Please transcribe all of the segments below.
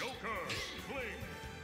Joker, fling.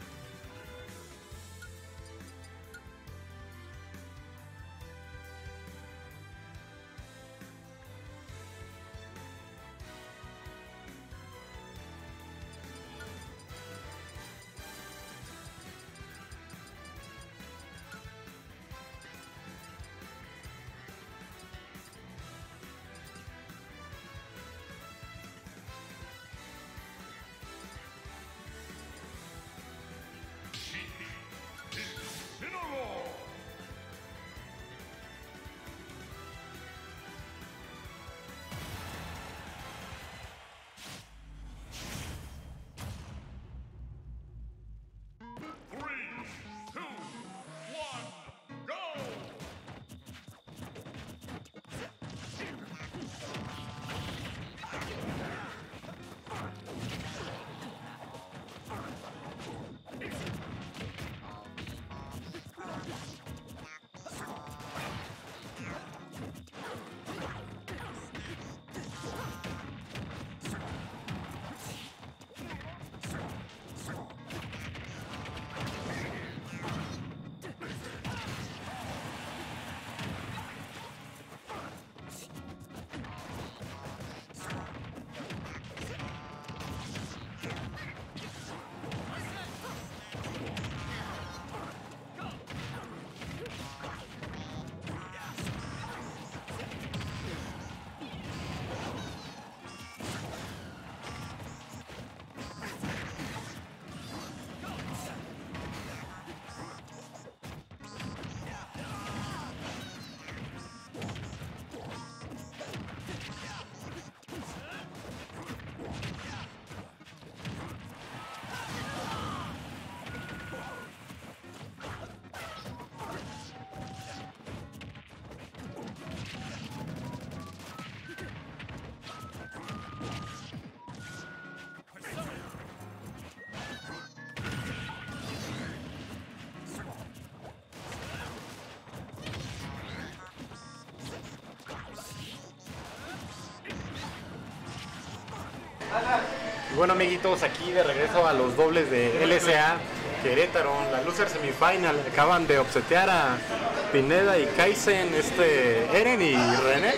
Bueno, amiguitos, aquí de regreso a los dobles de LSA Querétaro, la loser semifinal. Acaban de obsetear a Pineda y Kaizen, Eren y René,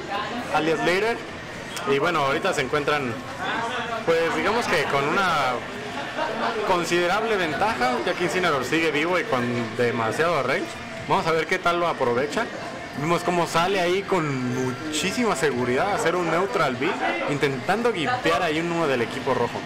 alias Later. Y bueno, ahorita se encuentran, pues digamos que con una considerable ventaja, ya que Incineroar sigue vivo y con demasiado range. Vamos a ver qué tal lo aprovecha. Vimos cómo sale ahí con muchísima seguridad a hacer un neutral B, intentando guipear ahí uno del equipo rojo.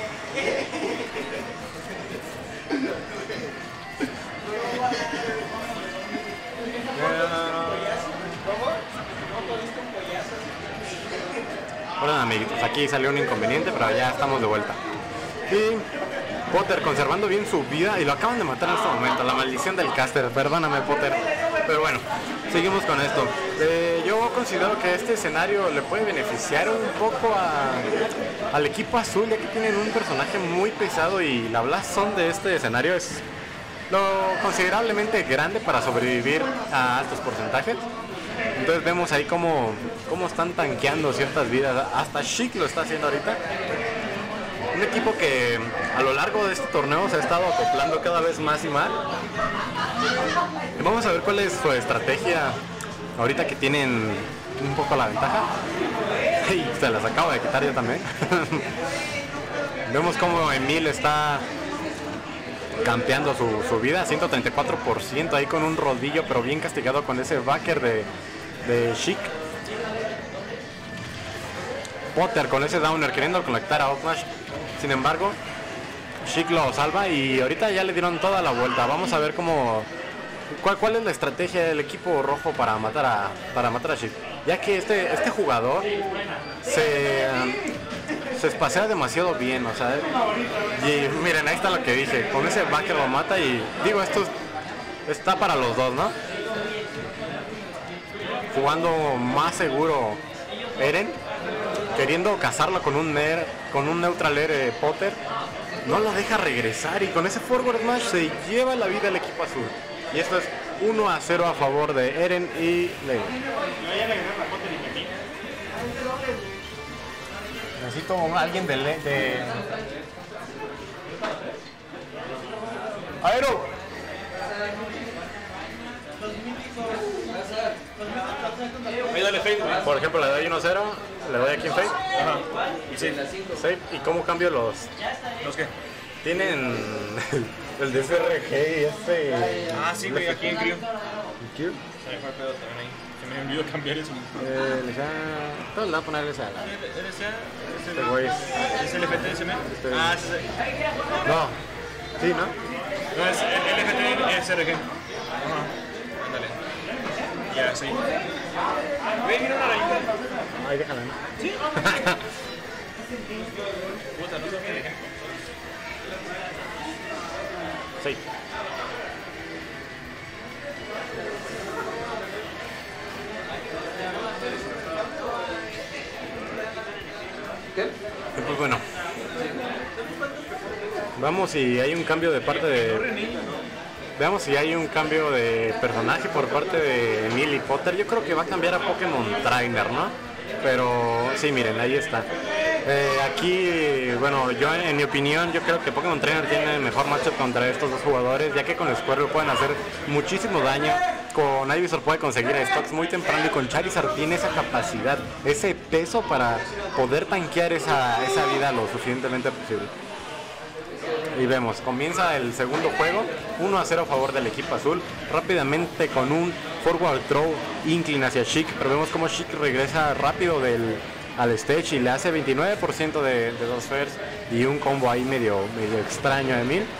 Bueno, amiguitos, aquí salió un inconveniente, pero ya estamos de vuelta. Y Potter conservando bien su vida y lo acaban de matar en este momento. La maldición del caster, perdóname, Potter. Pero bueno, seguimos con esto. Yo considero que este escenario le puede beneficiar un poco al equipo azul, ya que tienen un personaje muy pesado y la Blast Zone de este escenario es lo considerablemente grande para sobrevivir a altos porcentajes. Entonces vemos ahí cómo están tanqueando ciertas vidas. Hasta Sheik lo está haciendo ahorita. Un equipo que a lo largo de este torneo se ha estado acoplando cada vez más y más. Vamos a ver cuál es su estrategia ahorita que tienen un poco la ventaja. Y se las acabo de quitar yo también. Vemos cómo Emil está campeando su vida, 134% ahí con un rodillo, pero bien castigado con ese backer de Sheik. Potter con ese downer queriendo conectar a Outlash. Sin embargo, Sheik lo salva y ahorita ya le dieron toda la vuelta. Vamos a ver cuál es la estrategia del equipo rojo para matar a Sheik. Ya que este jugador se espacea demasiado bien, o sea, y miren, ahí está lo que dije, con ese backer lo mata y digo, esto está para los dos, ¿no? Jugando más seguro Eren, queriendo cazarlo con un neutral air. Potter no lo deja regresar y con ese forward smash se lleva la vida el equipo azul. Y esto es 1-0 a favor de Eren y Leo. Necesito alguien Aero. Ahí dale fade. Por ejemplo, le doy 1-0, le doy aquí en fade. Ajá. Y sí. Save. ¿Y cómo cambio los? ¿Los qué? Tienen el DSRG y este. Ah, sí, güey, aquí en Crew. ¿Q? Se me fue el pedo también ahí. Se me olvidó cambiar eso. Todos le van a poner esa. ¿RSA? Este güey es. ¿Es el FTSM? Ah, sí, sí. No. Sí, ¿no? No, es el LFT SRG. Ajá. Ándale. Ya, sí. Ve, mira una rayita. Ay, déjala, ¿no? Sí. Puta, no sé qué dejé. Sí. Y pues bueno, vamos si hay un cambio de parte de... Veamos si hay un cambio de personaje por parte de Emil y Potter. Yo creo que va a cambiar a Pokémon Trainer, ¿no? Pero sí, miren, ahí está. Aquí, bueno, yo en mi opinión, yo creo que Pokémon Trainer tiene el mejor matchup contra estos dos jugadores, ya que con Squirtle pueden hacer muchísimo daño. Con Ivysaur puede conseguir stocks muy temprano y con Charizard tiene esa capacidad, ese peso para poder tanquear esa vida lo suficientemente posible. Y vemos, comienza el segundo juego, 1-0 a favor del equipo azul, rápidamente con un forward throw incline hacia Sheik, pero vemos como Sheik regresa rápido al stage y le hace 29% de dos fairs y un combo ahí medio extraño a Emil.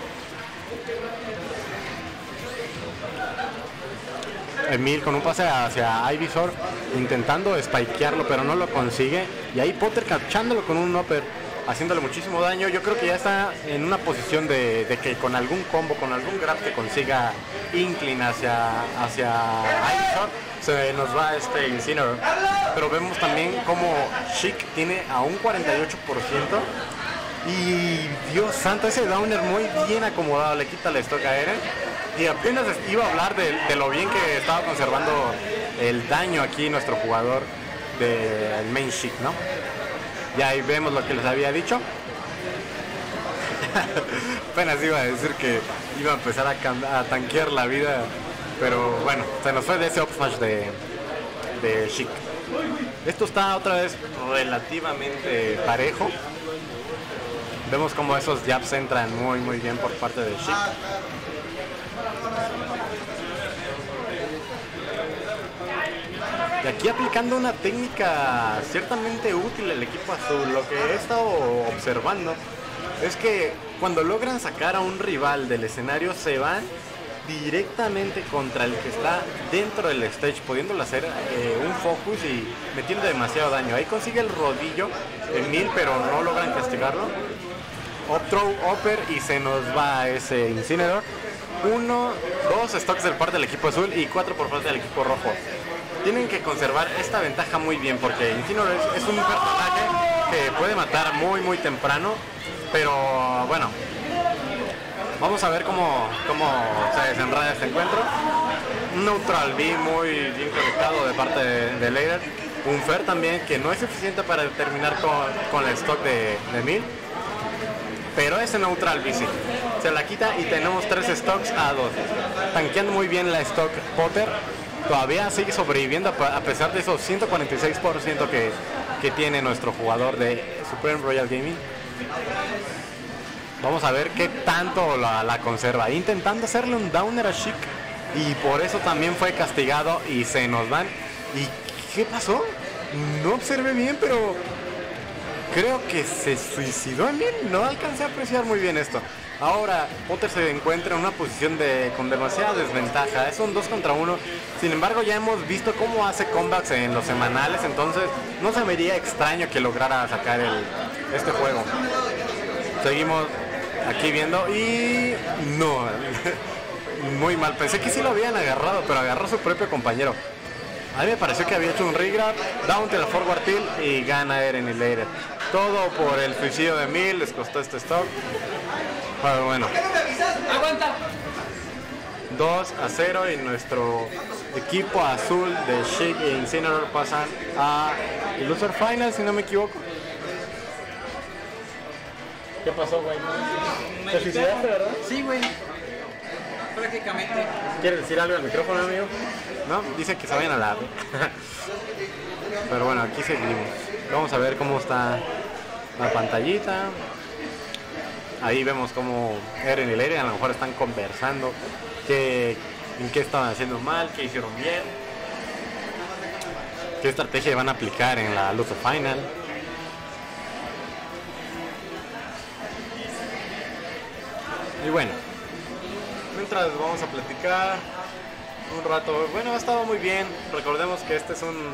Emil con un pase hacia Ivysaur intentando spikearlo pero no lo consigue y ahí Potter capchándolo con un upper, haciéndole muchísimo daño. Yo creo que ya está en una posición de que con algún combo, con algún grab que consiga incline hacia Ivysaur, se nos va este Incineroar. Pero vemos también como Sheik tiene a un 48% y Dios santo, ese downer muy bien acomodado, le quita la stock a Eren. Y apenas iba a hablar de lo bien que estaba conservando el daño aquí nuestro jugador del main Sheik, ¿no? Y ahí vemos lo que les había dicho. Apenas iba a decir que iba a empezar a tanquear la vida, pero bueno, se nos fue de ese up smash de Sheik. Esto está otra vez relativamente parejo. Vemos como esos jabs entran muy bien por parte de Sheik. Y aquí aplicando una técnica ciertamente útil el equipo azul. Lo que he estado observando es que cuando logran sacar a un rival del escenario se van directamente contra el que está dentro del stage, pudiéndolo hacer un focus y metiendo demasiado daño. Ahí consigue el rodillo Emil, pero no logran castigarlo. Up throw, upper y se nos va ese Incineroar. 1, 2 stocks del parte del equipo azul y 4 por parte del equipo rojo. Tienen que conservar esta ventaja muy bien porque Incineroar es un personaje que puede matar muy temprano, pero bueno, vamos a ver cómo se desenreda este encuentro. Un neutral B muy bien conectado de parte de Leider. Un Fer también que no es suficiente para terminar con el stock de Emil. Pero ese neutral B sí, se la quita y tenemos 3 stocks a 2. Tanqueando muy bien la stock Potter. Todavía sigue sobreviviendo a pesar de esos 146% que tiene nuestro jugador de Supreme Royal Gaming. Vamos a ver qué tanto la conserva. Intentando hacerle un downer a Sheik y por eso también fue castigado y se nos van. ¿Y qué pasó? No observé bien, pero creo que se suicidó Emil. No alcancé a apreciar muy bien esto. Ahora Potter se encuentra en una posición con demasiada desventaja. Es un 2 contra 1. Sin embargo, ya hemos visto cómo hace comebacks en los semanales. Entonces no se me haría extraño que lograra sacar este juego. Seguimos aquí viendo y no. Muy mal. Pensé que sí lo habían agarrado, pero agarró a su propio compañero. A mí me pareció que había hecho un regrab, down to la forward tilt y gana Eren y Leider. Todo por el suicidio de Emil, les costó este stock. Pero bueno. 2-0 y nuestro equipo azul de Sheik e Incineroar pasan a Loser Final, si no me equivoco. ¿Qué pasó, güey? ¿Te suicidaste, verdad? Sí, güey. prácticamente. ¿Quieres decir algo al micrófono, amigo? No, dicen que se vayan a la... Pero bueno, aquí seguimos. Vamos a ver cómo está la pantallita. Ahí vemos cómo Eren y Leire a lo mejor están conversando en qué estaban haciendo mal, qué hicieron bien, qué estrategia van a aplicar en la Loser Final. Y bueno, mientras vamos a platicar un rato. Bueno, ha estado muy bien. Recordemos que este es un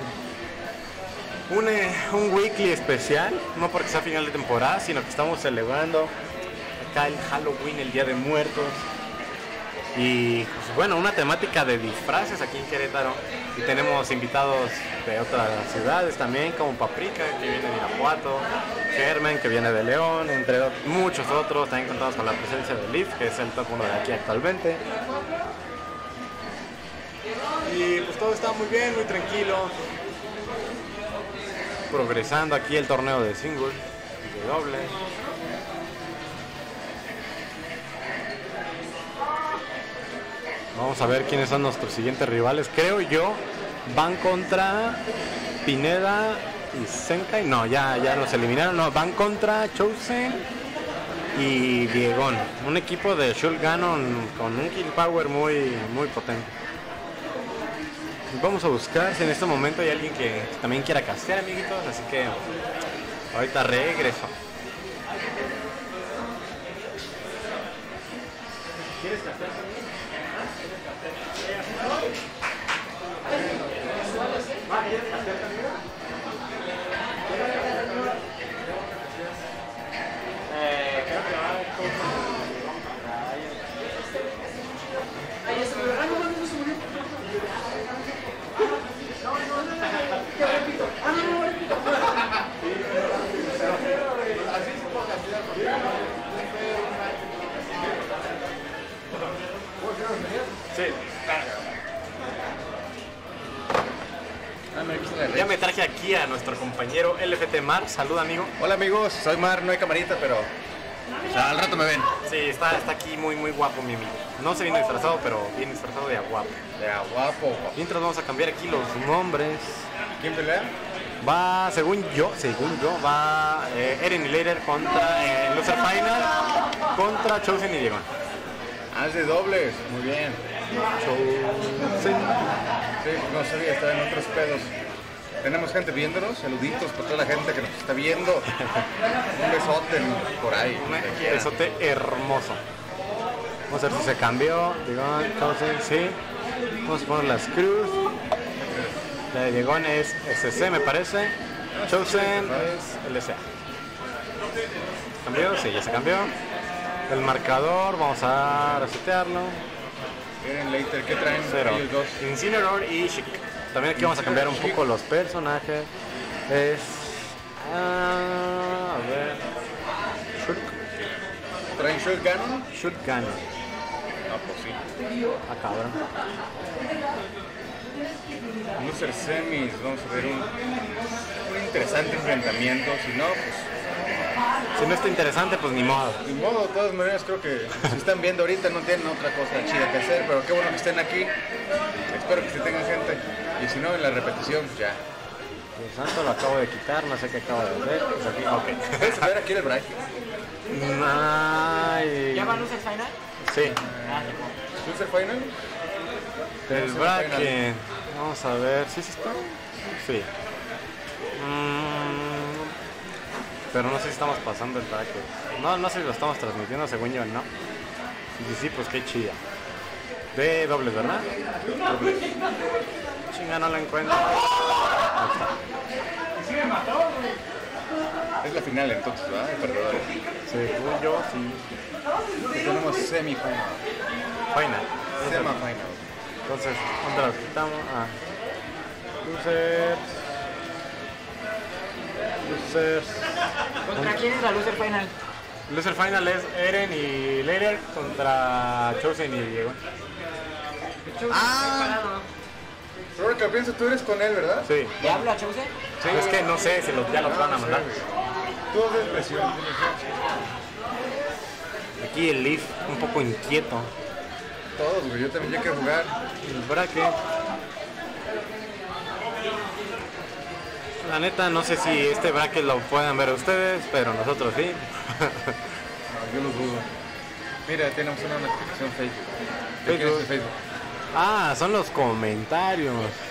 weekly especial, no porque sea final de temporada, sino que estamos celebrando acá el Halloween, el Día de Muertos. Y pues, bueno, una temática de disfraces aquí en Querétaro. Y tenemos invitados de otras ciudades también, como Paprika, que viene de Irapuato, Germen, que viene de León, entre muchos otros. También contamos con la presencia de Liv, que es el top 1 de aquí actualmente. Y pues todo está muy bien, muy tranquilo. Progresando aquí el torneo de single, de doble. Vamos a ver quiénes son nuestros siguientes rivales. Creo yo van contra Pineda y Senkai. No, ya los eliminaron. No, van contra Chosen y Diegón. Un equipo de Shulk Ganon con un kill power muy potente. Vamos a buscar si en este momento hay alguien que también quiera castear, amiguitos. Así que ahorita regreso. ¿Quieres castear también? Sí. Ya me traje aquí a nuestro compañero LFT Mar. Salud, amigo. Hola amigos, soy Mar, no hay camarita, pero al rato me ven. Sí, está aquí muy guapo mi amigo. No se vino disfrazado, pero viene disfrazado de aguapo. De aguapo. Mientras vamos a cambiar aquí los nombres. ¿Quién pelea? Va, según yo, va Eren y Leire contra Loser Final contra Chosen y Diego. Ah, es de dobles, muy bien. Chosen. Sí, no sabía, estaba en otros pedos. Tenemos gente viéndonos, saluditos por toda la gente que nos está viendo. Un besote por ahí. Un besote hermoso. Vamos a ver si se cambió. Digon, Chosen, sí. Vamos a poner las cruz. La de Diegón es SC, me parece. Chosen es LSA. ¿Cambió? Sí, ya se cambió. El marcador, vamos a resetearlo. Miren, Leiter, ¿qué traen 0. ellos dos? Incineroar y Chic. También aquí vamos a cambiar un poco los personajes. Es... a ver... Shulk. ¿Traen Shulk Ganon? Shulk Ganon. Ah, pues sí. Ah, cabrón. Loser Semis, vamos a ver un interesante enfrentamiento. Si no, pues Si no está interesante, pues ni modo. ni modo. De todas maneras, creo que si están viendo ahorita no tienen otra cosa chida que hacer, pero qué bueno que estén aquí. Espero que se tengan gente. Y si no, en la repetición, pues ya. El santo lo acabo de quitar, no sé qué acabo de hacer. Pues aquí, ok. ¿Puedes ver aquí el break? Ay. ¿Ya va Loser Final? Sí. ¿Loser Final? El bracket. Vamos a ver. ¿Sí está? Sí. Pero no sé si estamos pasando el bracket. No sé si lo estamos transmitiendo, según yo, ¿no? Y sí, pues qué chida. De dobles, ¿verdad? Dobles. Chinga, no la encuentro. Ahí está. Es la final entonces, ¿verdad? El perdedor. Según yo, sí. Tenemos semifinal. Final. Semifinal. Entonces, ¿dónde los quitamos? Ah. Losers. ¿Contra quién es la Loser Final? Loser Final es Eren y Leire contra Chosen y Diego. Ah. Ahora que lo pienso, tú eres con él, ¿verdad? Sí. ¿Le hablo a Chosen? Sí. Es que no sé si ya los van a mandar. Tú haces presión. Aquí el Leaf un poco inquieto. todos, güey. Yo también ya quiero jugar. El bracket. La neta, no sé si este bracket lo puedan ver ustedes, pero nosotros sí. No, yo lo dudo. Mira, tenemos una notificación Facebook. ¿De quién es el Facebook? Ah, son los comentarios.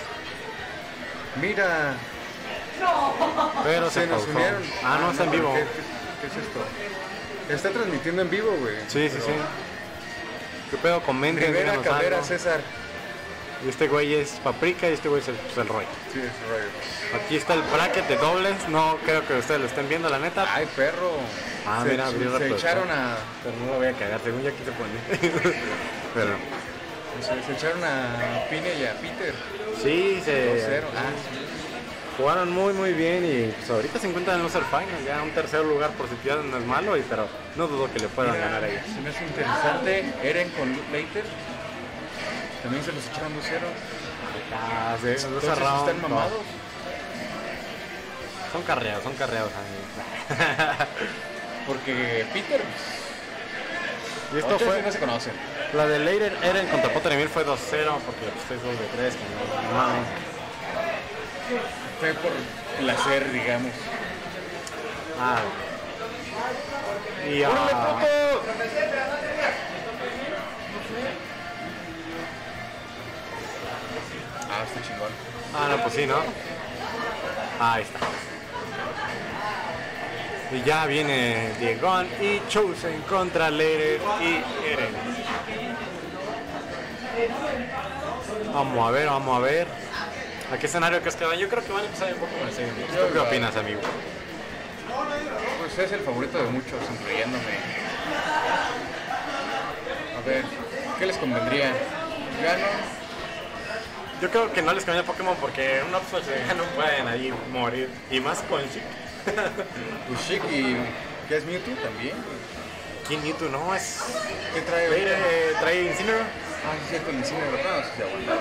Mira, Pero se nos pausó. unieron. Ah, no, está en vivo. ¿Qué es esto? Está transmitiendo en vivo, güey. Sí, sí, sí. ¿Qué pedo? Comenten. Rivera, díganos Cabrera, algo. César. Y este güey es Paprika y este güey es el Roy. Sí, es Roy. Aquí está el bracket de dobles. No creo que ustedes lo estén viendo, la neta. Ay, perro. Ah, se, mira, abrió la se producción. echaron a. Pero no lo voy a cagar, según ya aquí se pone. Pero Se echaron a Pine y a Peter. sí, 2-0. jugaron muy bien y pues ahorita se encuentran en los final. Ya un tercer lugar por si pierden no es malo, pero no dudo que le puedan Mira, ganar a ellos. se me hace interesante. Eren con Leiter. También se los echaron 2-0. Ah, sí, los Entonces round, están mamados. Son carreados, amigos. Porque Peter. Y esto Otros fue, sí no se conocen. la de Leiter Eren contra Potter Emil fue 2-0 porque pues, es 2 de 3, que no mames. Fue por placer, digamos. Ah. Y Está chingón. no, pues sí, ¿no? Ahí está. Y ya viene Diegon y Chosen contra Leiter y Eren. Vamos a ver. ¿A qué escenario crees que van? Yo creo que van a empezar un poco con el segundo. ¿Tú qué opinas, amigo? Pues es el favorito de muchos, incluyéndome. A ver, ¿qué les convendría? ¿Gano? Yo creo que no les conviene Pokémon porque un Upswitch de no pueden ahí morir. Y más con Chic. Ushik y... ¿Qué es Mewtwo también? ¿Quién Mewtwo? No, es... ¿Qué trae? Trae Incineroar. Ah, sí, es cierto, el cine de no, sí se aguantaba.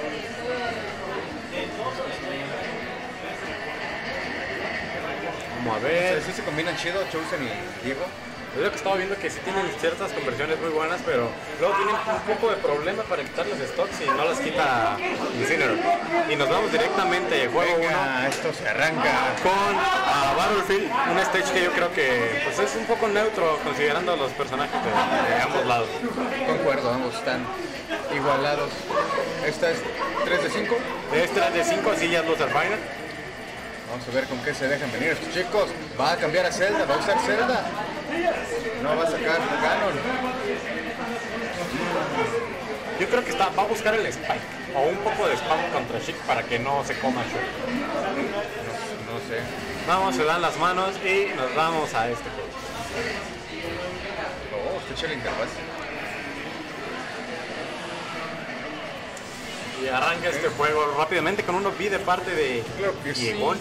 Vamos a ver. Sí se combinan chido, Chosen y Diego. Yo lo que estaba viendo que sí tienen ciertas conversiones muy buenas, pero luego tienen un poco de problema para quitar los stocks y no las quita Incineroar. Y nos vamos directamente juego 1 Venga, esto se arranca. con Battlefield, un stage que yo creo que pues, es un poco neutro considerando los personajes de ambos lados. Concuerdo, ambos están igualados. Esta es 3 de 5. Es 3 de 5, así ya es loser final. Vamos a ver con qué se dejan venir estos chicos. Va a cambiar a Zelda, va a usar Zelda. No va a sacar Ganon. Yo creo que va a buscar el Spike o un poco de spam contra Chic para que no se coma Chic. No sé. Vamos, se dan las manos y nos vamos a este juego. Oh, está hecha la interfaz. Y arranca este juego rápidamente con un OP de parte de Claro que sí. Diegon.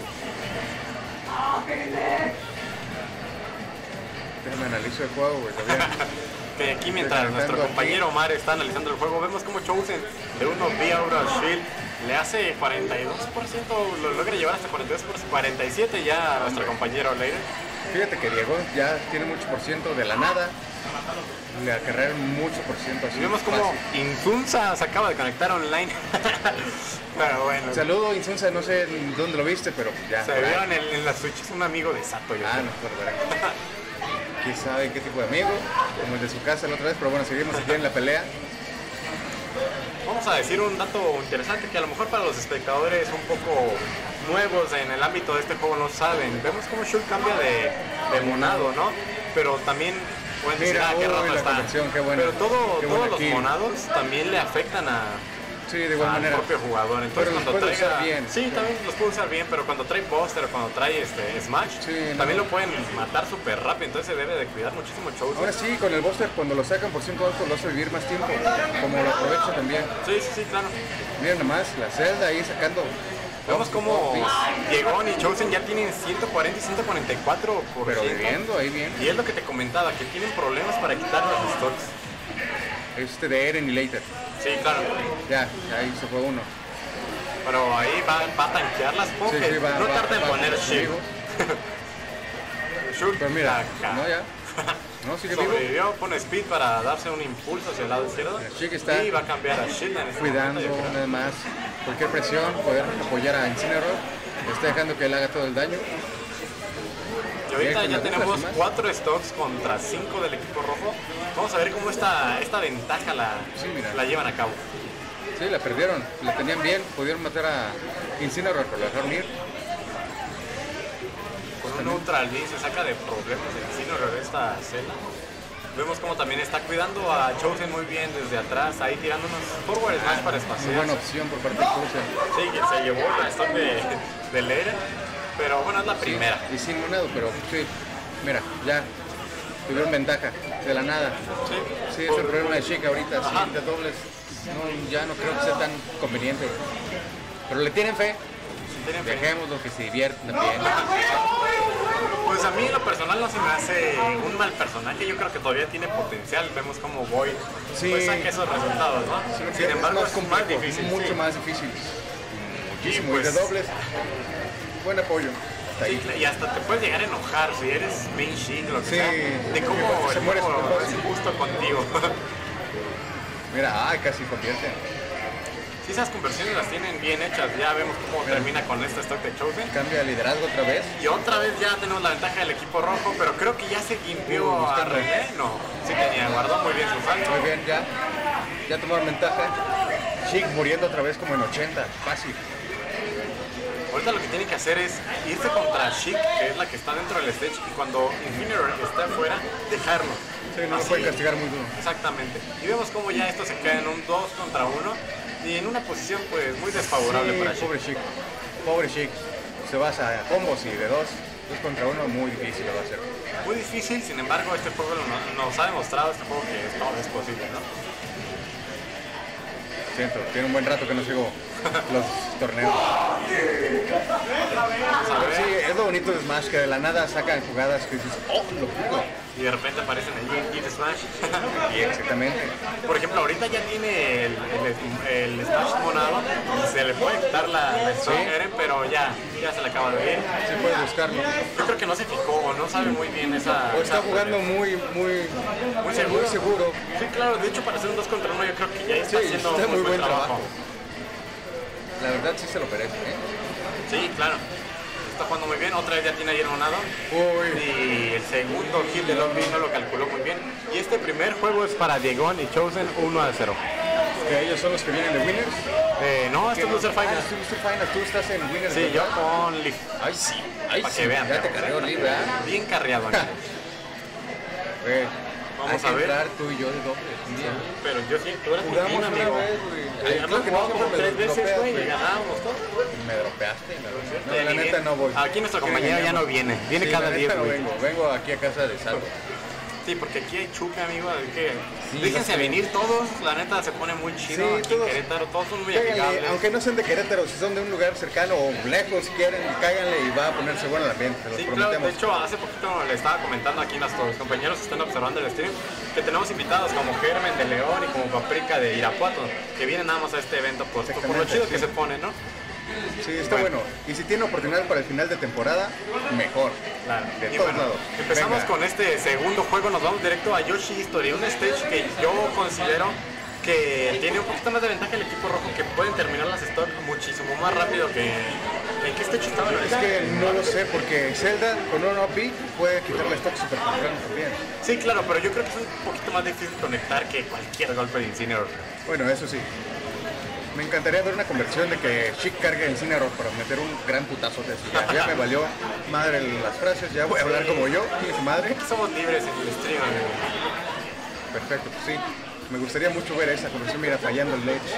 Déjame analizo el juego, güey. Todavía. Que aquí mientras Estoy nuestro calentando compañero Omar está analizando el juego, vemos como Chosen de un OP Aura Shield le hace 42%, lo logra llevar hasta 47% ya a nuestro compañero Leiter. Fíjate que Diego ya tiene mucho por ciento de la nada. Le acarrearon mucho por ciento así. Y vemos como fácil. Insunza se acaba de conectar online. Pero bueno, Saludo, Insunza, no sé dónde lo viste, pero ya. se vio en la Switch, es un amigo de Sato. Yo Ah, creo. no, por quién sabe qué tipo de amigo, como el de su casa la otra vez, pero bueno, seguimos aquí en la pelea. Vamos a decir un dato interesante que a lo mejor para los espectadores un poco nuevos en el ámbito de este juego no saben. Vemos como Shulk cambia de monado, ¿no? Pero también pueden decir, Mira, qué uy, rato la está. conversión, qué buena. Pero Qué todos buena los kill. monados también le afectan Sí, de igual al manera. propio jugador. Entonces Pero los cuando puede traiga... usar bien. Sí, también los puede usar bien, pero cuando trae Buster o cuando trae Smash, Sí, no. también lo pueden matar súper rápido. Entonces se debe de cuidar muchísimo Chosen. Ahora sí, con el Buster, cuando lo sacan por 5 alto, lo hace vivir más tiempo, como lo aprovecha también. Sí, claro. Miren nomás, la Zelda ahí sacando. Vemos como Diegon y Chosen ya tienen 140 y 144%. Pero viviendo ahí bien. Y es lo que te comentaba, que tienen problemas para quitar los stocks. Este de Eren y Leiter. Sí, claro. Ya, ahí se fue uno. Pero ahí va a tanquearlas, supongo que no tarda en poner conmigo. shield. Shulk Pero mira, acá. no ya. No, sigue vivo. Sobrevivió, pone speed para darse un impulso hacia el lado izquierdo. Chic está y va a cambiar a Shield en este cuidando momento, yo creo. nada más cualquier presión, poder apoyar a Incineroar. Está dejando que él haga todo el daño. Y ahorita Bien, ya con las tenemos últimas. 4 stocks contra 5 del equipo rojo. Vamos a ver cómo esta ventaja Sí, mira. la llevan a cabo. Sí, la perdieron, la tenían bien, pudieron matar a Incineroar, pero la dejaron ir. Con un neutral B se saca de problemas el Incineroar esta Cela. Vemos como también está cuidando a Chosen muy bien desde atrás, ahí tirando unos forward smash para Muy espaciar. buena opción por parte de Chosen. Sí, que se llevó la stock de Leire, pero bueno, es la primera. Y sin monado, pero sí, mira, ya tuvieron ventaja de la nada. Sí, Sí, es el problema de Chica ahorita, Ajá. sí, de dobles. No, ya no creo que sea tan conveniente. Pero le tienen fe, tienen fe. dejémoslo que se diviertan también. Pues a mí en lo personal no se me hace un mal personaje, yo creo que todavía tiene potencial, vemos como Void Sí. pues saca esos resultados, ¿no? Sí, Sin embargo es más complejo, difícil. mucho sí. más difícil. Muchísimo. pues- Y de dobles, buen apoyo. Hasta Sí, ahí. y hasta te puedes llegar a enojar si eres main Sheik, lo que Sí, sea, de cómo porque se muere cómo su propósito. es injusto contigo. Mira, casi convierte. Si esas conversiones las tienen bien hechas, ya vemos cómo termina con este stock de Chosen. Cambia de liderazgo otra vez. Y otra vez ya tenemos la ventaja del equipo rojo, pero creo que ya se limpió a buscando. René. No, sí tenía, guardó muy bien su salto. Muy bien, ya tomaron ventaja. Chic muriendo otra vez como en 80, fácil. Ahorita lo que tienen que hacer es irse contra Chic, que es la que está dentro del stage, y cuando Incineroar esté afuera, dejarlo. Sí, no lo Así, pueden castigar muy duro. exactamente. Y vemos cómo ya esto se queda en un 2 contra 1 y en una posición pues muy desfavorable para Chic. pobre Chic. Pobre Chic. Se basa a combos y de dos contra uno, muy difícil lo va a hacer. Muy difícil, sin embargo, este juego nos ha demostrado este juego que todo es posible, ¿no? Siento, tiene un buen rato que no sigo los torneos. Vamos a ver. Sí, es lo bonito de Smash, que de la nada sacan jugadas que dices, oh, lo pudo. Y de repente aparecen ahí en Hit Smash. Y exactamente. Por ejemplo, ahorita ya tiene el Smash monado y se le puede quitar la Strong Eren, pero ya se le acaba de ir. Sí puedes buscarlo. Yo creo que no se fijó o no sabe muy bien esa... O está esa- jugando muy seguro. Sí, claro, de hecho para hacer un 2 contra 1 yo creo que ya está Sí, haciendo está un muy buen trabajo. trabajo. La verdad sí se lo merece, ¿eh? Sí, claro. Está jugando muy bien, otra vez ya tiene ahí el monado. Uy, Y el segundo hit de Lobby no lo calculó muy bien. Y este primer juego es para Diegón y Chosen 1-0. que ellos son los que vienen de Winners. No, esto es Loser Ah, Final. es Loser Final, tú estás en Winners. Sí, yo ¿verdad? con Leaf. Ay, sí. Ay, Para sí. que vean. Ya te cargó libre, ¿ah? Bien carreado aquí. Güey, Vamos hay que a ver. entrar tú y yo de dobles un día. Pero yo sí, tú eras mi Jugamos team, una amigo. vez, güey. Hemos jugado como 3 veces, güey, y ganábamos todo. Me dropeaste. No, la neta no voy. Aquí nuestro compañero ya no viene. Viene Sí, cada la 10, neta no güey. vengo aquí a casa de Salvo. Sí, porque aquí hay chuca, amigo. Así que Sí, déjense lo sé. venir todos. La neta se pone muy chido Sí, aquí en todos. Querétaro. Todos son muy Cáiganle, amigables. aunque no sean de Querétaro, si son de un lugar cercano o lejos, si quieren, cáiganle y va a ponerse bueno el ambiente, se los Sí, claro, prometemos. de hecho hace poquito le estaba comentando aquí a nuestros compañeros que están observando el stream que tenemos invitados como Germen de León y como Paprika de Irapuato que vienen nada más a este evento por lo Exactamente, chido sí. que se pone, ¿no? Sí, está bueno. Y si tiene oportunidad para el final de temporada, mejor. Claro. De Y todos bueno, lados. empezamos Venga. con este segundo juego, nos vamos directo a Yoshi History, un stage que yo considero que tiene un poquito más de ventaja el equipo rojo, que pueden terminar las stock muchísimo más rápido que... ¿En qué stage estaban Es ahorita? que no lo sé, porque Zelda con un OP puede quitarle stock super temprano también. Sí, claro, pero yo creo que es un poquito más difícil conectar que cualquier golpe de Incineroar. Bueno, eso sí. Me encantaría ver una conversión de que Chic cargue el Incineroar para meter un gran putazo de eso. Ya me valió madre las frases, ya voy a hablar como yo, y su madre. Somos libres en el stream, amigo. Perfecto, pues sí. Me gustaría mucho ver esa conversión, mira, fallando el ledge.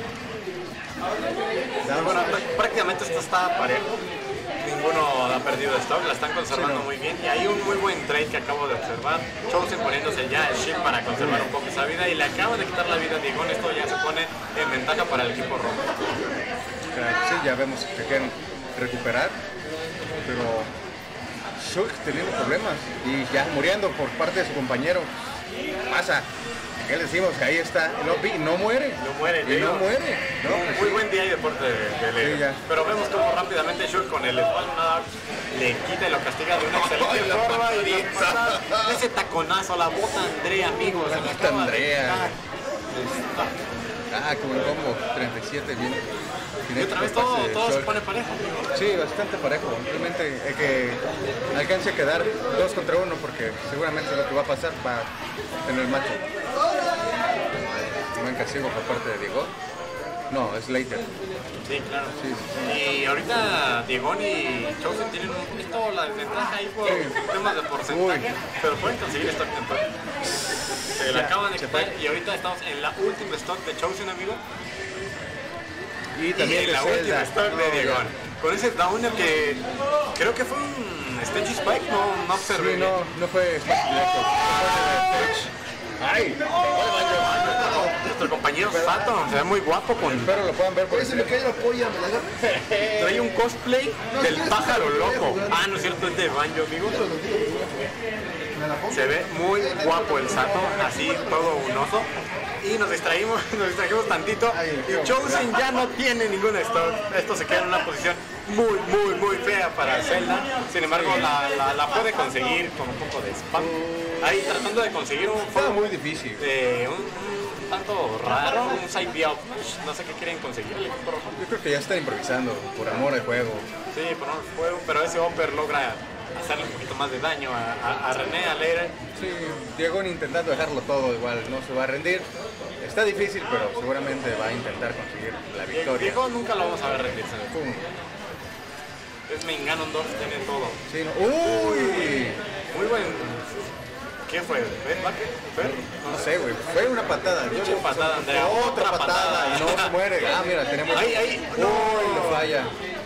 Bueno, prácticamente esto está parejo. Ninguno ha perdido stock, la están conservando Sí, no. muy bien. Y hay un muy buen trade que acabo de observar. Chosen poniéndose ya el shield para conservar un poco esa vida. Y le acaban de quitar la vida a Diegón. Esto ya se pone en ventaja para el equipo rojo. Sí, ya vemos que quieren recuperar, pero Shulk teniendo problemas y ya muriendo por parte de su compañero. Pasa. ¿Qué le decimos? Que ahí está el OP, no muere. No muere, Y no muere. No, pues Muy sí. buen día y deporte de Later. Sí, ya. Pero vemos cómo rápidamente Shulk con el Spalmar le quita y lo castiga de una excelente Ay, la forma. Y patadita. ese taconazo, la bota Andrea, amigos. La se me bota acaba de Andrea. quitar. Ah, como el combo 37 bien. Y otra vez todo se pone parejo. Sí, bastante parejo. Realmente hay que alcance a quedar 2 contra 1 porque seguramente lo que va a pasar va en el macho. Buen castigo por parte de Diego. No, es Later. Sí, claro. Sí, sí, Y ahorita Diegón y Chosen tienen un poquito la desventaja ahí por Sí. temas de porcentaje, pero pueden conseguir stock temporal. Se le Ya, acaban de se quitar fue. y ahorita estamos en la última stock de Chosen, amigo. Y también y de la última Zelda. stock de No, Diegón. Con ese downer que creo que fue un Stage Spike, no observé. Sí, bien. no fue directo. Fue de Stage. ¡Ay! Nuestro compañero Sato se ve muy guapo con. Espero lo puedan ver por Se me cae la polla, me la agarro. Trae un cosplay del pájaro loco. Ah, no es cierto, es de Banjo, amigo. Se ve muy guapo el Sato, así todo un oso. Y nos distrajimos tantito. Y Chosen ya no tiene ningún stock. Esto se queda en una posición muy fea para Zelda. Sin embargo, la puede conseguir con un poco de spam. Ahí tratando de conseguir un Está muy difícil. un tanto raro, un side B out. No sé qué quieren conseguir el equipo rojo. Yo creo que ya están improvisando por amor al juego. Sí, por un juego, pero ese Hopper logra hacerle un poquito más de daño a René, a Later. Sí, Diego intentando dejarlo todo igual, no se va a rendir. Está difícil, pero seguramente va a intentar conseguir la victoria. Diego nunca lo vamos a ver rendirse. Pum. Es Ganondorf, tiene todo. Sí, no. ¡Uy! Muy buen. ¿Qué fue? ¿Red Bucket? ¿Fer? No sé, güey. Fue una patada. Yo Pinche creo que patada, fue Andrea. Otra patada. Y no se muere. Ah, mira, tenemos. Ahí. ¡Uy! Lo falla.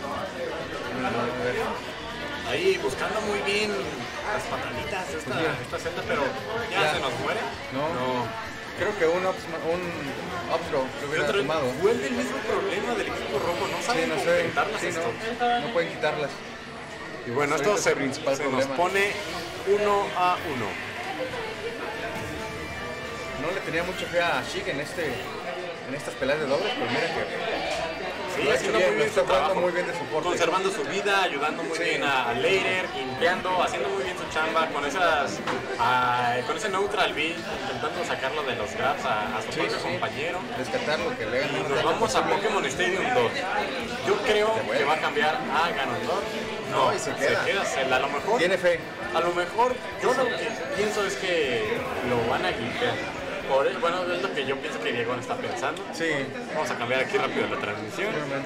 Ahí buscando muy bien las pataditas esta Zelda, pero ya se nos muere. No. Creo que un Upthrow lo hubiera Pero tomado. vuelve el mismo problema del equipo rojo, no Sí, saben no cómo sé. enfrentarlas Sí, esto. no pueden quitarlas. Y bueno, Ahorita esto es el principal se nos problema. pone 1-1. No le tenía mucha fe a Shig en estas peleas de dobles, pero mira que Sí, lo ha hecho haciendo bien, muy bien está su jugando trabajo. muy bien de soporte. Conservando su vida, ayudando muy Sí. bien a Later, limpiando, haciendo muy bien su chamba con con ese neutral B, intentando sacarlo de los grabs a su propio compañero. Rescatar lo que le hagan. Y nos vamos a Pokémon Stadium 2. Yo creo que va a cambiar a Ganondorf. No, y se queda. Zelda. A lo mejor, Tiene fe. a lo mejor, yo lo que pienso es que lo van a limpiar. Bueno, es lo que yo pienso que Diego está pensando. Sí, Vamos a cambiar aquí rápido la transmisión. seguramente.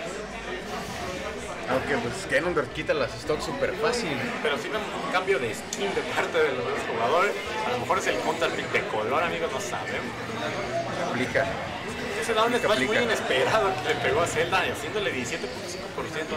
Aunque pues Ganondorf quita las stocks súper fácil. Pero sí vemos un cambio de skin de parte de los jugadores. A lo mejor es el counter pick de color, amigos, no sabemos. Aplica. Ese down smash muy Aplica. inesperado que le pegó a Zelda, haciéndole 17.5%.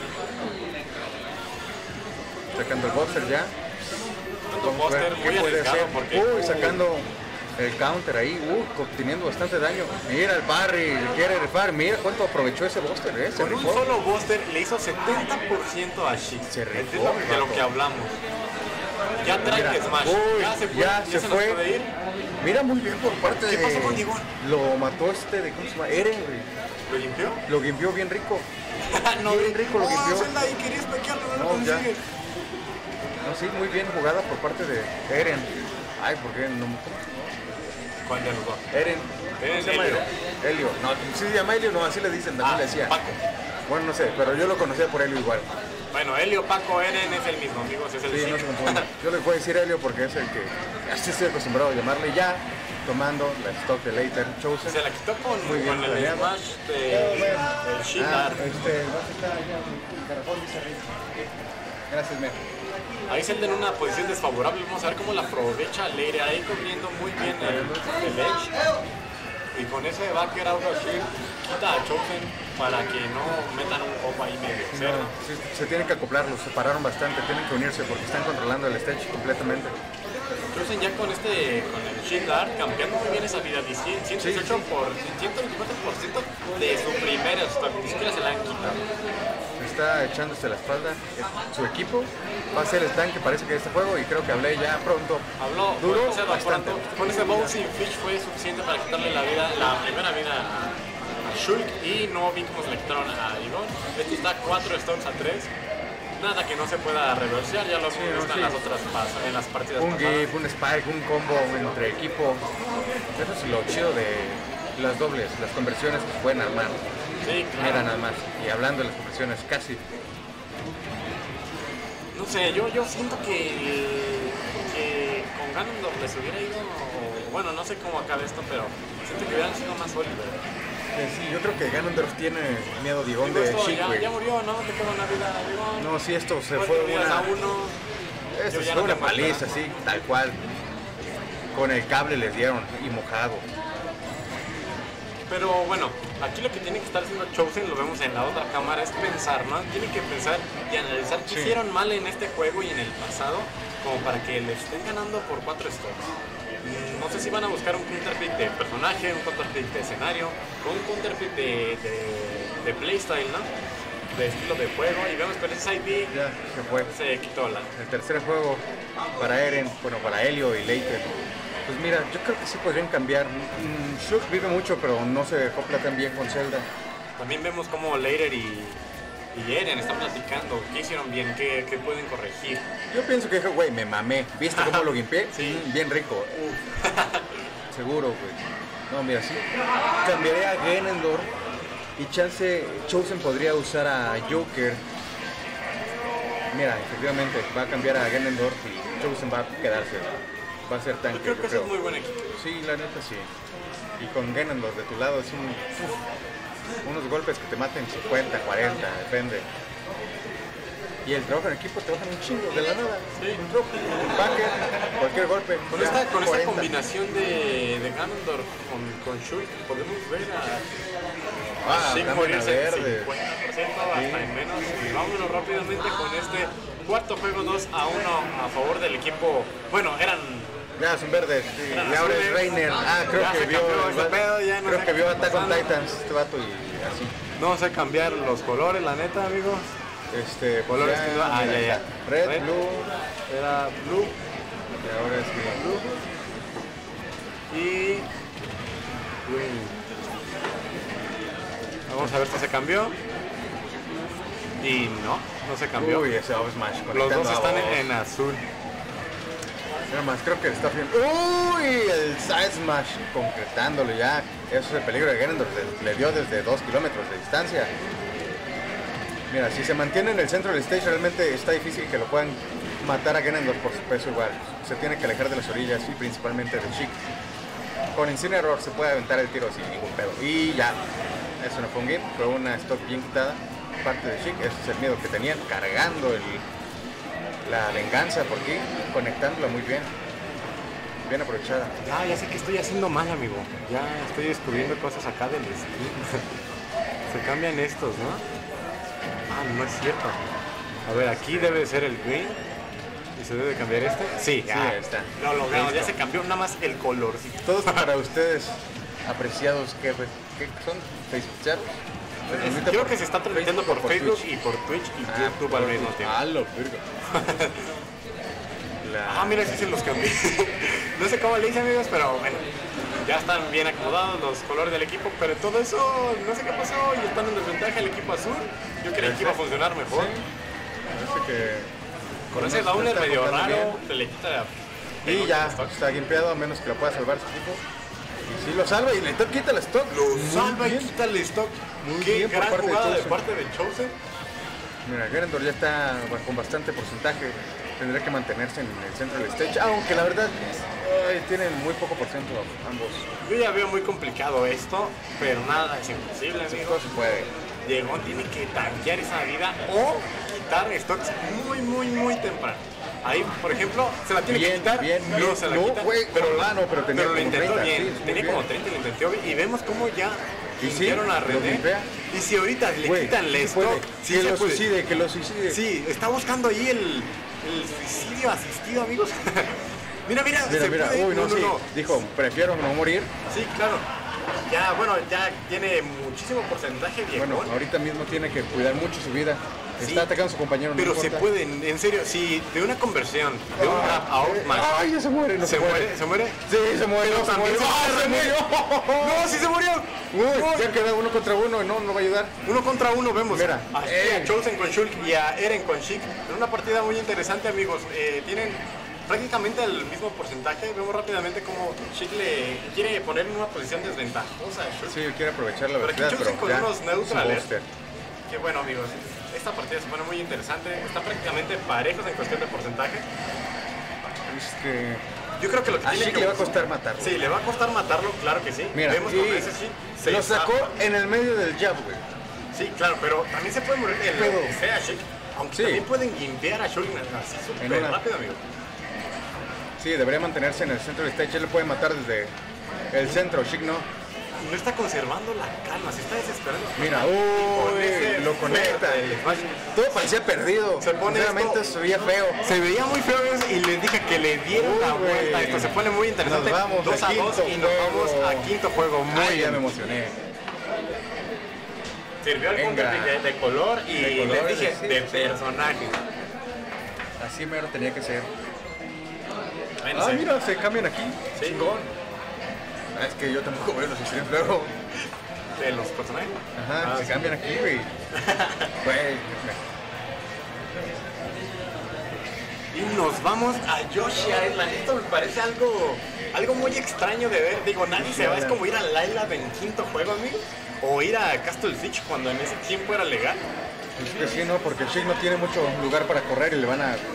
Sacando el boxer ya. Tanto Vamos a ver póster qué muy puede arriesgado hacer. porque Uy, sacando el counter ahí. Obteniendo bastante daño. Mira el parry, le quiere rifar. Mira cuánto aprovechó ese boxer, Se con un rifó. solo booster le hizo 70% a Sheik. Se rifó, De lo que hablamos. Ya trae Mira, que Smash. uy, ya se se nos fue. puede ir. Mira muy bien por parte ¿Qué de. pasó con Diego? Lo mató de ¿cómo se llama? Eren, güey. ¿Lo limpió? Lo limpió bien rico. no, Bien rico lo limpió. Zelda ahí querías pequearlo, no lo No, ya. consigues. No, sí, muy bien jugada por parte de Eren. Ay, ¿por qué no me ¿Cuál de los dos? Eren. Eren, ¿Cómo se llama? Helio. Helio. No, ¿sí se llama Helio? No, así le dicen, también le decía. Paco. Bueno, no sé, pero yo lo conocía por Helio igual. Bueno, Helio, Paco, Eren es el mismo, amigos, es el Sí, no se confunda. Yo le voy a decir Helio porque es el que así estoy acostumbrado a llamarle ya, tomando la stock de Later Chosen. Se la quitó Muy bien con el planeado. Smash del Shindar. va a estar allá, caracol dice arriba. Gracias, men. Ahí Zelda en una posición desfavorable, vamos a ver cómo la aprovecha Later, ahí cubriendo muy bien el edge. Y con ese backer out of shield quita a Chosen para que no metan un combo ahí medio cerdo. No, sí, se tienen que acoplar, los separaron bastante, tienen que unirse porque están controlando el stage completamente. Chosen ya con el Shield Art cambiando muy bien esa vida, 118 por 124%. de su primer stock, ni siquiera se la han quitado. Está echándose la espalda. Su equipo va a ser el tanque, parece que de este juego, y creo que hablé ya pronto. Habló Duró demasiado bastante. pronto. Con ese Bouncing Fish fue suficiente para quitarle la vida, la primera vida a Shulk, y no vi cómo se le quitaron a Igon. Este está 4 stocks a 3. Nada que no se pueda reversear, ya lo hemos visto en las otras en las partidas Un pasadas. GIF, un Spike, un combo entre equipo. Eso es lo chido de las dobles, las conversiones que se pueden armar. Sí, Mira claro. nada más. Y hablando de las conversiones, casi. No sé, yo siento que con Ganondorf les hubiera ido, bueno, no sé cómo acabe esto, pero siento que hubieran sido más sólidos. Sí, yo creo que Ganondorf tiene miedo Digón Digo, de esto Chic, ya, güey. ya murió, ¿no? Te queda una vida, digo. No, sí, esto se 4 fue días a una... uno. Esto Yo ya fue no una tengo paliza, esperanza. así, tal cual. Con el cable les dieron y mojado. Pero bueno, aquí lo que tiene que estar haciendo Chosen, lo vemos en la otra cámara, es pensar, ¿no? Tiene que pensar y analizar qué Sí. hicieron mal en este juego y en el pasado, como para que le estén ganando por 4 stocks. No sé si van a buscar un counterpick de personaje, un counterpick de escenario, o un counterpick de playstyle, ¿no? De estilo de juego, y vemos que el SID Ya, se fue. se quitó la... El tercer juego para Eren, bueno, para Helio y Leiter. Pues mira, yo creo que sí podrían cambiar. Shulk vive mucho, pero no se acopla tan bien con Zelda. También vemos como Leiter y Eren están platicando qué hicieron bien, qué pueden corregir. Yo pienso que, güey, me mamé. ¿Viste cómo lo limpié? Sí. Bien rico. Seguro, güey. No, mira, sí. Cambiaré a Ganondorf y chance Chosen podría usar a Joker. Mira, efectivamente, va a cambiar a Ganondorf y Chosen va a quedarse. Va a ser tanque, Yo creo que ese es muy buen equipo. Sí, la neta sí. Y con Ganondorf de tu lado es unos golpes que te maten 50, 40, depende. Y el trabajo en equipo te bajan un chingo de la nada. Sí. Un drop, un backer, cualquier golpe. Con ya, esta 40. combinación de Ganondorf con Shulk podemos ver Ah, Shulk cámara morirse en verde. 50% hasta en menos. Y vámonos rápidamente con este cuarto juego 2-1 a favor del equipo. Bueno, eran... Ya son verdes. Sí. Eran Y ahora es azules. Reiner. Ah, creo Ya que se vio. cambió ese pedo, ya no creo sé que qué vio está Attack on pasando. Titans este vato y así. No sé cambiar los colores, la neta, amigos. Pues Colores que no... Ah, mira, ya. Red, blue. Era blue Y ahora es green. blue y green. Vamos a ver si se cambió. Y no se cambió. Uy, ese Up Smash. Los conectando dos a están vos. en azul. Nada más, creo que está bien. Uy, el Side Smash concretándolo ya. Eso es el peligro de Ganondorf. Le dio desde 2 kilómetros de distancia. Mira, si se mantiene en el centro del stage, realmente está difícil que lo puedan matar a Ganondorf por su peso igual. Se tiene que alejar de las orillas y principalmente de Chic. Con Incineroar se puede aventar el tiro sin ningún pedo. Y ya, eso no fue un game, fue una stock bien quitada. Parte de Chic, ese es el miedo que tenían, cargando la venganza por aquí, conectándola muy bien. Bien aprovechada. Ya sé que estoy haciendo mal, amigo. Ya estoy descubriendo cosas acá del stream. Se cambian estos, ¿no? Ah, no es cierto. A ver, aquí debe ser el green. ¿Y se debe cambiar este? Sí, Sí, ahí está. Lo logramos, ya Listo. se cambió nada más el colorcito. Todos para ustedes, apreciados, ¿qué son? Facebook chat. Creo que se está transmitiendo por Facebook y por Twitch y YouTube al mismo tiempo. Ah, lo verga. Ah, mira, sí se los cambié. No sé cómo le hice, amigos, pero bueno. Ya están bien acomodados los colores del equipo, pero todo eso, no sé qué pasó y están en desventaja el equipo azul. Yo creí que iba a funcionar mejor. Parece que... Con ese no downer está medio acoplando raro, bien. se le quita... Y ya, está gimpeado a menos que lo pueda salvar su equipo. Y sí lo salva y le quita el stock. Lo Muy salva y bien. quita el stock. Muy Qué bien por gran parte de jugada de Chosen. parte de Chosen. Mira, Ganondorf ya está con bastante porcentaje. Tendrá que mantenerse en el centro del stage, aunque la verdad tienen muy poco por ciento ambos. Yo ya veo muy complicado esto, pero nada es imposible, Todo amigo. se puede. Diego tiene que tanquear esa vida o quitar stocks muy temprano. Ahí, por ejemplo, se la tiene que Bien, quitar, bien, no bien. se la No, quita, güey, pero tenía lo como intentó 30, bien, sí, muy tenía bien. como 30 y lo intentó bien, y vemos cómo ya Y sí, limpiaron a lo René, limpia. y si ahorita le Güey, quitan el sí stock, puede. sí que se lo puede. suicide, que lo suicide. Sí, está buscando ahí el suicidio asistido, amigos. Mira, Mira, se mira, puede. uy, no, sí. no. Dijo, prefiero no morir. Sí, claro. ya, bueno, ya tiene muchísimo porcentaje viejo. Bueno, ahorita mismo tiene que cuidar mucho su vida. Sí. Está atacando a su compañero, no Pero se importa. pueden, en serio, si de una conversión, de un rap a Outmatch, Ay, ya se muere, no ¿se muere? ¿Se muere? Sí, se muere, Pero no, se también muere. se ¡Ah, se murió! ¡No, sí se murió! Uy, ya queda 1 contra 1 y no va a ayudar. 1 contra 1 vemos Mira, a Chosen con Shulk y a Eren con Sheik en una partida muy interesante, amigos. Tienen prácticamente el mismo porcentaje. Vemos rápidamente cómo Sheik le quiere poner en una posición desventajosa a Shulk. Sí, quiere aprovechar la Pero aquí velocidad, Chosen pero con ya unos su neutrales. booster. Que bueno, amigos, esta partida se pone muy interesante. Están prácticamente parejos en cuestión de porcentaje. Yo creo que lo que A tiene Sheik que le va a costar matarlo. Sí, le va a costar matarlo, claro que sí. Mira, vemos y como ese Sheik se lo sacó zapa. en el medio del jab, güey. Sí, claro, pero también se puede morir en lo Pero- que sea Sheik. Aunque Sí. también pueden limpiar a Shulk así súper En una- rápido, amigo. Sí, debería mantenerse en el centro del stage. Él le puede matar desde el centro, Sheik no. No está conservando la calma, se está desesperando. Mira, Con ese uy, lo conecta. fuerte del smash. Todo parecía perdido. Se pone Sinceramente esto- se veía feo. Se veía muy feo y les dije que le dieron Uy, la güey. vuelta. Esto se pone muy interesante. Nos vamos 2 a a 2 quinto y nos vamos juego. a quinto juego. Muy Ay, ya bien. me emocioné. Sirvió el punto Venga. de color y De color, les dije sí, de sí. personaje. Así mero tenía que ser. Bueno, Ah, sí. mira, se cambian aquí. Sí. Chingón. Ah, es que yo tampoco veo los streams luego. De los personajes. Ajá, Ah, se sí. cambian aquí, güey. Güey. Y nos vamos a Yoshi Island. Esto me parece algo muy extraño de ver. Digo, nadie se va. Es como ir a Island en quinto juego, amigo. O ir a Castle Siege cuando en ese tiempo era legal. Es que sí, ¿no? Porque Sheik no tiene mucho lugar para correr y le van a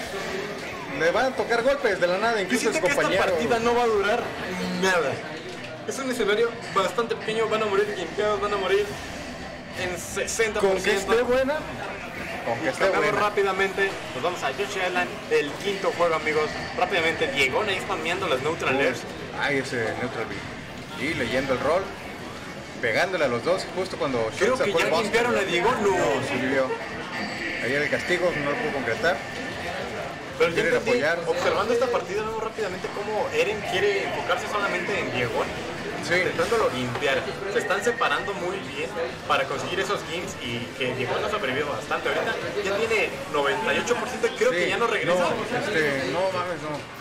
tocar golpes de la nada, Yo incluso siento sus que esta compañeros. partida no va a durar nada. Es un escenario bastante pequeño. Van a morir limpiados, van a morir en 60%. Con que esté buena, con que esté Cambiamos buena. rápidamente, nos vamos a Yoshi Island, el quinto juego, amigos. Rápidamente, Diego ahí spameando las neutral airs. Ay, ese neutral beat. Y leyendo el rol, pegándole a los dos, justo cuando Creo Sheik que sacó el ya buster. limpiaron a Diego. No. Sí, vivió. Ahí el castigo, no lo pudo concretar. Pero yo quiere entendí, apoyar. observando esta partida, vemos rápidamente cómo Eren quiere enfocarse solamente en Diego. Sí. Intentándolo limpiar. Se están separando muy bien para conseguir esos games y que Diego no sobrevivió bastante. Ahorita ya tiene 98% y creo que Sí. ya no regresa. No mames,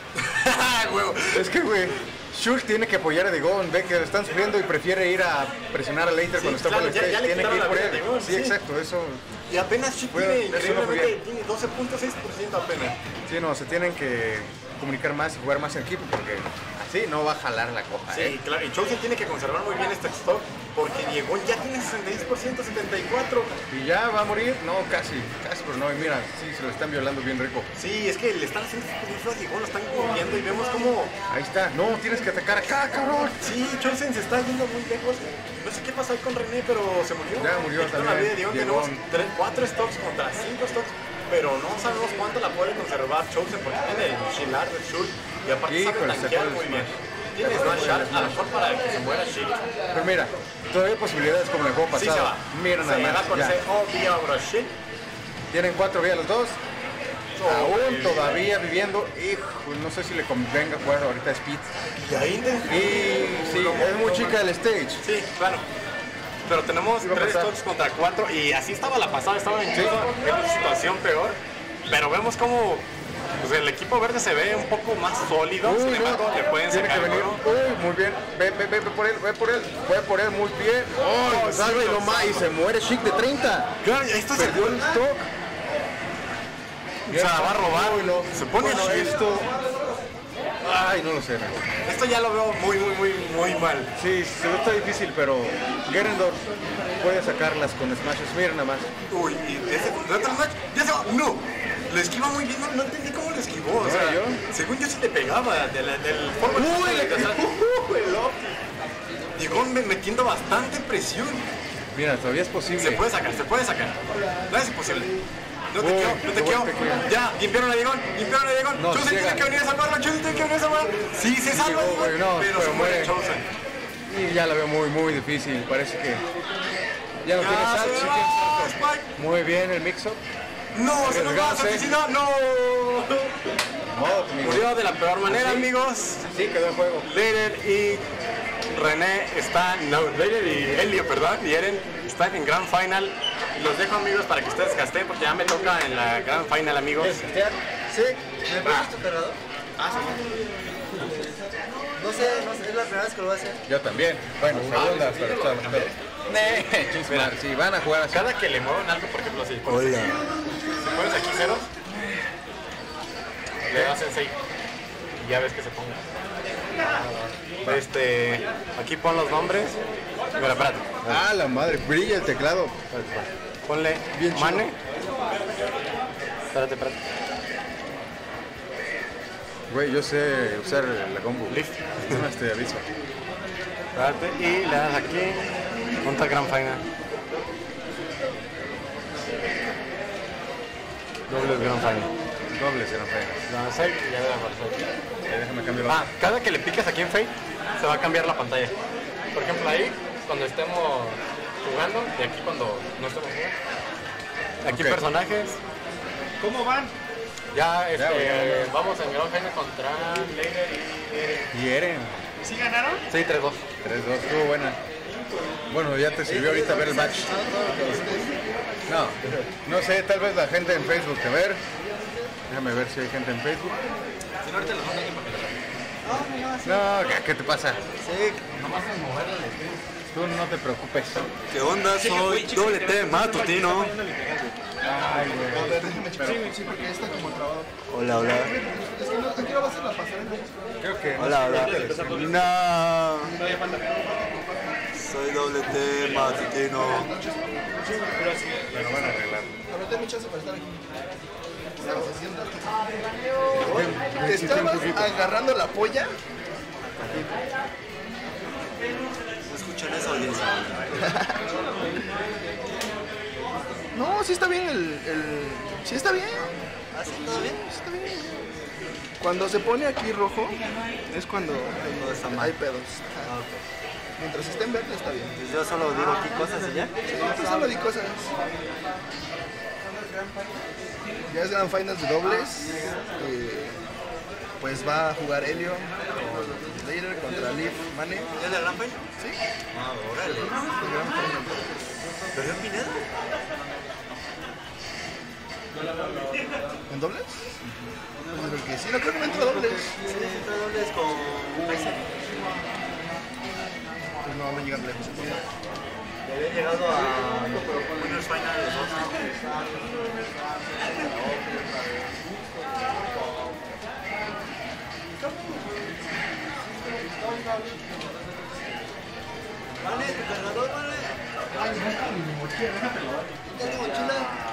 no. Huevo. Es que, güey, Shulk tiene que apoyar a Digon, ve que lo están sufriendo y prefiere ir a presionar a Leiter Sí, cuando está claro, por el ya stage. le Tiene que quitaron ir la por vida él. a Digon, Sí, sí. exacto, eso. Y apenas Sheik Bueno, tiene eso no fue increíblemente, bien. tiene 12.6% apenas. Sí, no, se tienen que comunicar más y jugar más en equipo porque así no va a jalar la copa, Sí, claro, y Chosen tiene que conservar muy bien este stock porque Diego ya tiene 66%, 74%. Y ya va a morir, no, casi, pero no, y mira, sí, se lo están violando bien rico. Sí, es que le están haciendo muy feo a Diego, lo están comiendo y vemos como... Ahí está, no, tienes que atacar acá, cabrón. Sí, Chosen se está yendo muy lejos. No sé qué pasó ahí con René, pero se murió. Ya murió Le quitaron también, la vida de Diego. Diego. Tenemos 4 stocks contra 5 stocks, pero no sabemos cuánto la puede conservar Chosen porque tiene el Shilar del Shul y aparte Híjole, sabe se tanquear fue el muy bien. Smash. Tiene Smash Shard, a lo mejor para que se muera Shig. Pero mira, todavía hay posibilidades como en el juego Sí pasado. se va. Mira nada se va más, con ya. ese obvio bro Shig. Tienen 4 vidas los dos. Aún bien. todavía viviendo. Hijo, no sé si le convenga jugar ahorita Speed. Y ahí Y sí, es muy chica el stage. Sí, claro. Pero tenemos Sí va a 3 pasar. stocks contra 4 y así estaba la pasada, estaba incluso en una situación peor. Pero vemos como pues, el equipo verde se ve un poco más sólido, sin embargo le pueden Tiene sacar que el venir. juego. Uy, muy bien. Ve por él, ve por él, muy bien. Oh, sí, salva y lo lo más. Y salva. se muere Chic de 30. Claro, esto se Perdió el stock. se la va a robar. Uy, no. Se pone Bueno, Shig. esto. Ay, no lo sé. No. Esto ya lo veo muy mal. Sí, se ve está difícil, pero Gerendorf puede sacarlas con smashes. Miren nada más. Uy, y ese de otro match, ya se va. No, lo esquiva muy bien, no entendí cómo lo esquivó. O sea, yo. según yo sí te pegaba del forma Uy, que le o sea, el Opti. llegó metiendo bastante presión. Mira, todavía es posible. Se puede sacar. No es imposible. No te Uy, quiero, no qué te quiero. bueno, te quiero. Ya, limpiaron a Diegón. No, Chosen llega. tiene que venir a salvarlo, Chosen tiene que venir a salvarlo. Sí, se salva, llegó, güey, no, pero pero se muere muere. Chosen. Y ya la veo muy difícil. Parece que ya no tiene Ya sal. se Sí va, tiene Spike. salto. Muy bien el mix-up. No, se nos va a Arriesgarse. asesinar, no. Modo, amigo. Murió de la peor manera, amigos. Sí, quedó el juego. Later y René está, no, Later y Elio, perdón, y Eren están en Grand Final. Los dejo, amigos, para que ustedes gasten, porque ya me toca en la Grand Final, amigos. Sí, ¿me prestas tu cargador? No sé, es la primera vez que lo voy a hacer. Yo también. Bueno, segundas, pero estamos. Mira, si van a jugar así. Cada que le muevan algo, por ejemplo, si pones aquí ceros, le hacen 6 y ya ves que se ponga. Aquí pon los nombres. Mira, espérate. Ah, la madre, brilla el teclado. Ponle Bien chido. Mane. Espérate. Güey, yo sé usar la combo. Lift. No te aviso. Espérate. Y le das aquí. Monta Grand Final. Dobles Grand Final. Dobles eran feas. Le das 6 y ya le das aparecer. Déjame cambiar la. Cada que le piques aquí en Fate, se va a cambiar la pantalla. Por ejemplo, ahí, cuando estemos jugando, y aquí cuando no estemos jugando. Aquí Ok. personajes. ¿Cómo van? Ya, Ya, vamos en Grand Final contra Later y... Y Eren. ¿Sí ganaron? Sí, 3-2. 3-2, estuvo buena. Bueno, ya te sirvió ahorita ver el match. No sé, tal vez la gente en Facebook te ver. Déjame ver si hay gente en Facebook. No, ¿qué te pasa? Sí, Tú no te preocupes. ¿Qué onda? Soy doble T matutino. a ver, déjame checar. Sí, porque está como trabado. Hola, hola. Es que no, aquí no va a ser la pasarela. Creo que. Hola, hola. No. Soy doble T matutino. Me lo van a arreglar. A ver, dame chance para estar aquí. ¿Te estabas agarrando la polla? ¿No escuchan esa audiencia? No, sí está bien sí está bien. ¿Ah, sí? ¿Todo bien? Sí está bien. Cuando se pone aquí rojo, es cuando está mal. hay pedos. Ah, ok. Mientras esté en verde está bien. Pues yo solo digo aquí cosas y ya. Pues solo di cosas. Ya es Grand Finals de dobles. Pues va a jugar Helio con Later contra Leaf Mane. ¿Es la gran final? Sí, Ah, órale. el Grand Final. ¿Perdió Pineda? ¿En dobles? Pues creo que sí, no creo que no entró dobles. Sí, entra dobles con Kaiser. Pues no llegan lejos. Le había llegado a Winners Final los dos. Vale, tu cargador, vale. Ya tengo mochila.